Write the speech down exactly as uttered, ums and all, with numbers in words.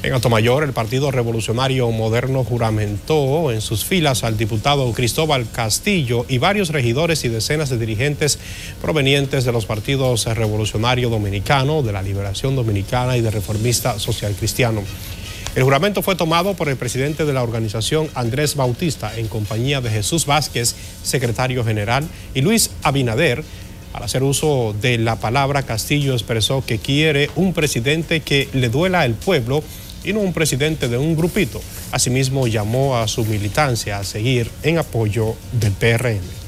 En Atomayor, el Partido Revolucionario Moderno juramentó en sus filas al diputado Cristóbal Castillo y varios regidores y decenas de dirigentes provenientes de los partidos Revolucionario Dominicano, de la Liberación Dominicana y de Reformista Social Cristiano. El juramento fue tomado por el presidente de la organización, Andrés Bautista, en compañía de Jesús Vázquez, secretario general, y Luis Abinader. Al hacer uso de la palabra, Castillo expresó que quiere un presidente que le duela al pueblo y no un presidente de un grupito. Asimismo, llamó a su militancia a seguir en apoyo del P R M.